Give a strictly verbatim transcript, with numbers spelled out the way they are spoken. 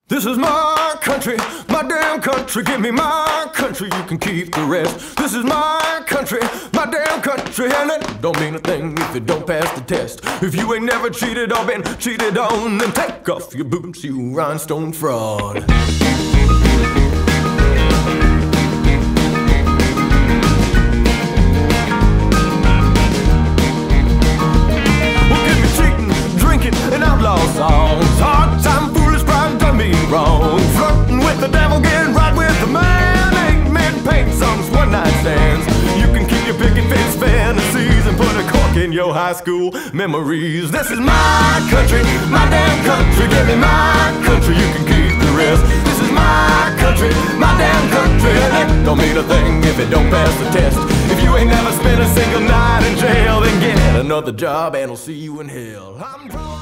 This is my country, my damn country. Give me my country, you can keep the rest. This is my country, my damn country. And it don't mean a thing if it don't pass the test. If you ain't never cheated or been cheated on, then take off your boots, you rhinestone fraud. Well, give me cheating, drinking, and outlaw songs. Hard time, foolish pride done me wrong. Flirting with the devil, getting right with the man. Ain't men paint songs, one night stands. You can keep your picket fence fantasies and put a cork in your high school memories. This is my country, my damn country. Give me my country, you can keep the rest. This is my country, my damn country. And it don't mean a thing if it don't pass the test. If you ain't never spent a single night in jail, then get another job and I'll see you in hell. I'm